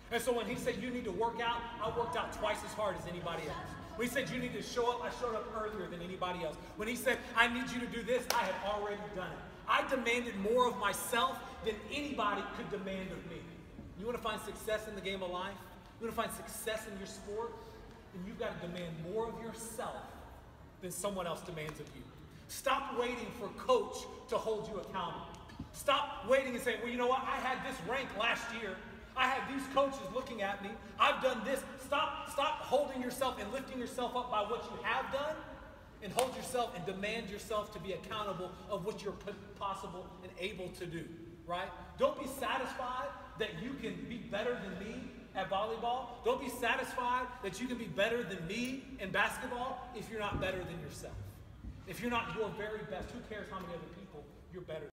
And so when he said you need to work out, I worked out twice as hard as anybody else. When he said you need to show up, I showed up earlier than anybody else. When he said I need you to do this, I had already done it. I demanded more of myself than anybody could demand of me. You want to find success in the game of life? You want to find success in your sport? Then you've got to demand more of yourself than someone else demands of you. Stop waiting for coach to hold you accountable. Stop waiting and saying, well, you know what? I had this rank last year. I had these coaches looking at me. I've done this. Stop holding yourself and lifting yourself up by what you have done, and hold yourself and demand yourself to be accountable of what you're possible and able to do, right? Don't be satisfied that you can be better than me at volleyball. Don't be satisfied that you can be better than me in basketball if you're not better than yourself. If you're not your very best, who cares how many other people you're better than?